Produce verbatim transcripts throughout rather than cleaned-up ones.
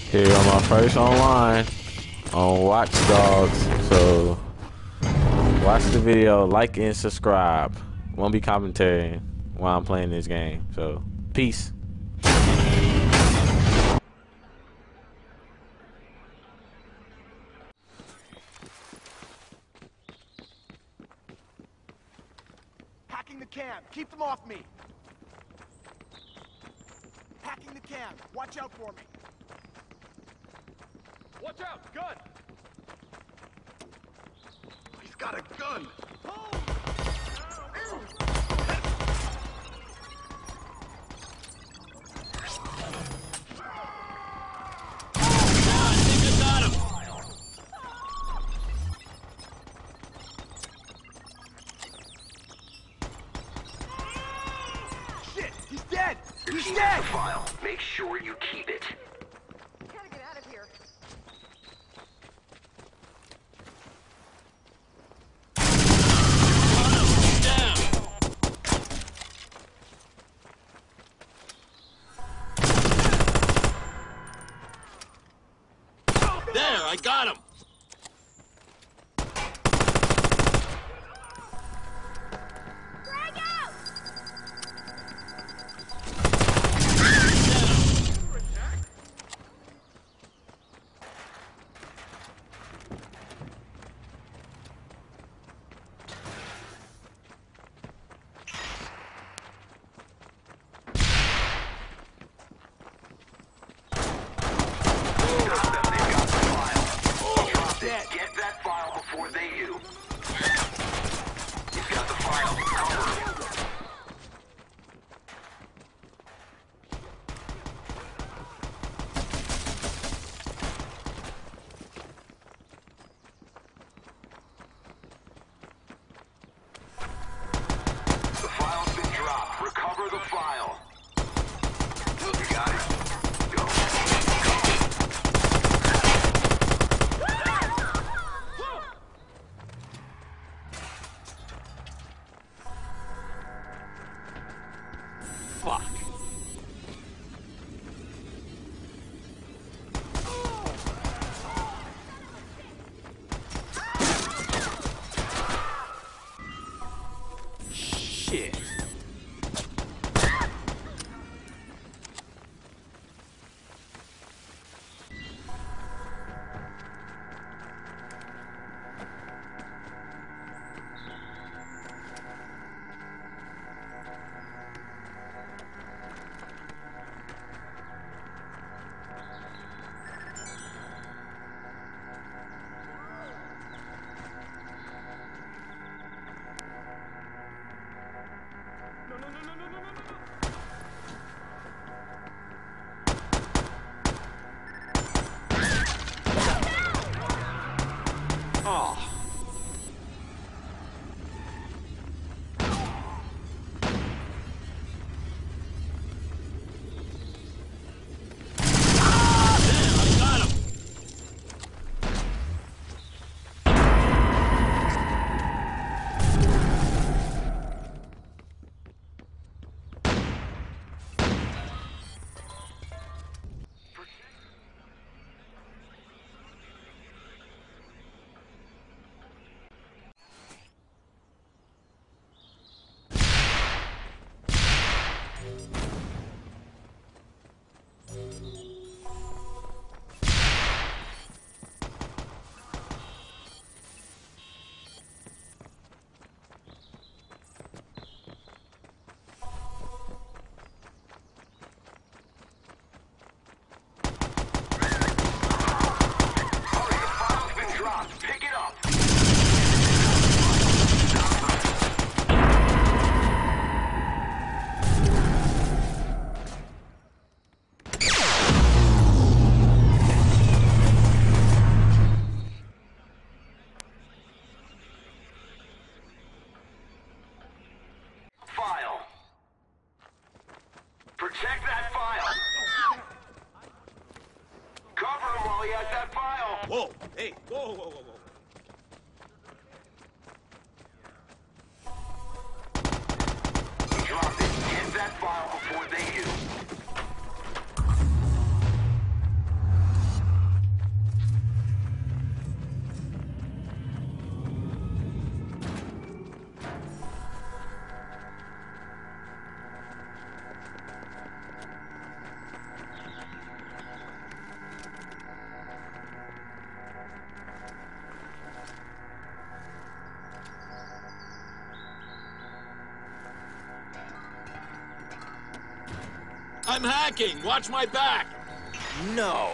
Here on my first online on Watch Dogs. So watch the video, like and subscribe. Won't be commentating while I'm playing this game. So peace. Hacking the cam. Keep them off me. Hacking the cam. Watch out for me. Watch out! Gun! He's got a gun! Oh. Shit! He's dead! He's Keep dead! the file. Make sure you keep it. Gotta get out of here. There, I got him! Frag out! Get that file before they do. He's got the file. Cover him. The file's been dropped. Recover the file. You got it. Go. Fuck. Shit. No, no, no, no, no, no, no, no. Oh. I got him! Pick it up. File. Protect that file. Cover him while he has that file. Whoa! Hey! Whoa, whoa, whoa, whoa. Drop it. Get that file before they do. I'm hacking. Watch my back. No.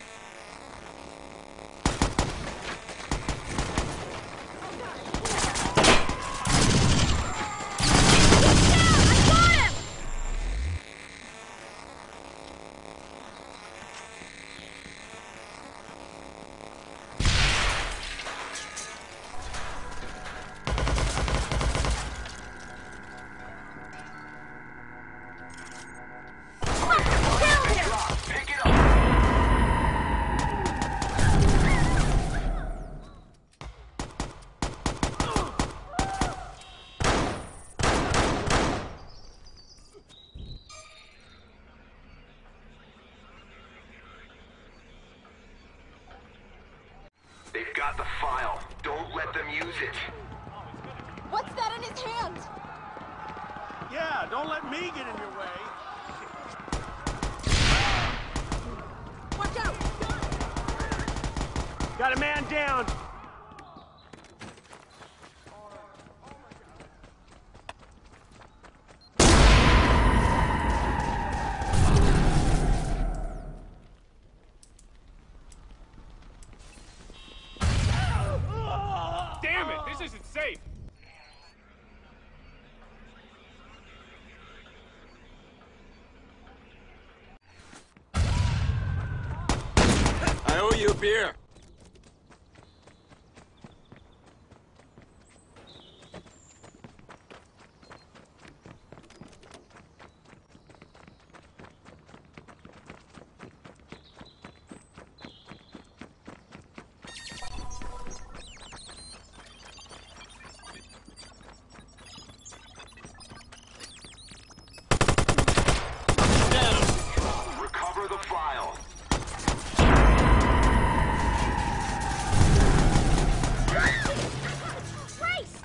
They've got the file. Don't let them use it. What's that in his hand? Yeah, don't let me get in your way. Watch out! Got a man down. Damn it, this isn't safe. I owe you a beer. Recover the file. Race!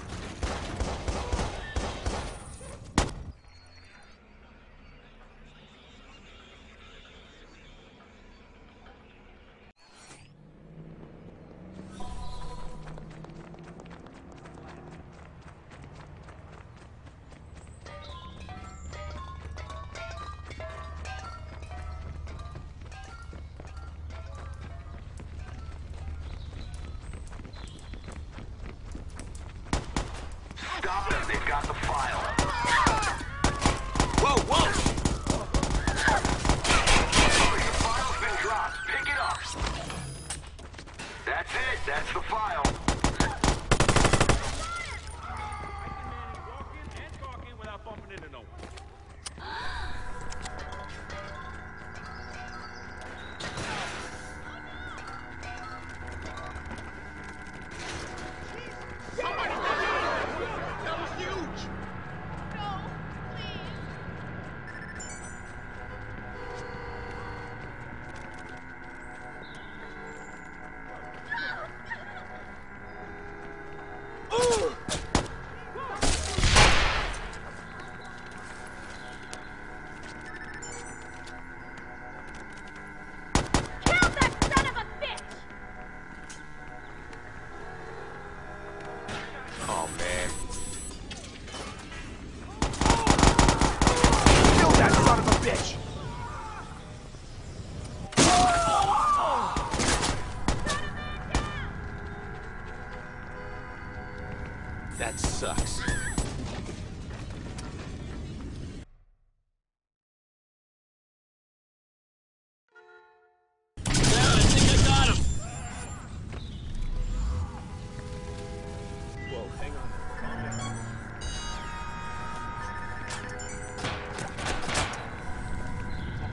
Stop them. They've got the file. Whoa, whoa! The file's been dropped. Pick it up. That's it. That's the file. Walking and talking without bumping into no one. That was huge! No, please. Kill that son of a bitch! Oh, man. Kill that son of a bitch! That sucks. Yeah, I think I got him. Whoa, hang on. Calm down.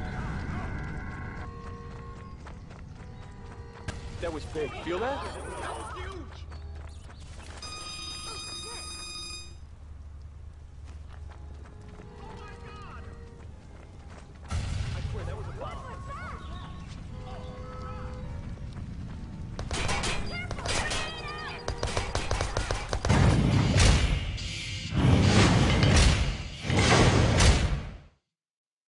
That was big. Feel that?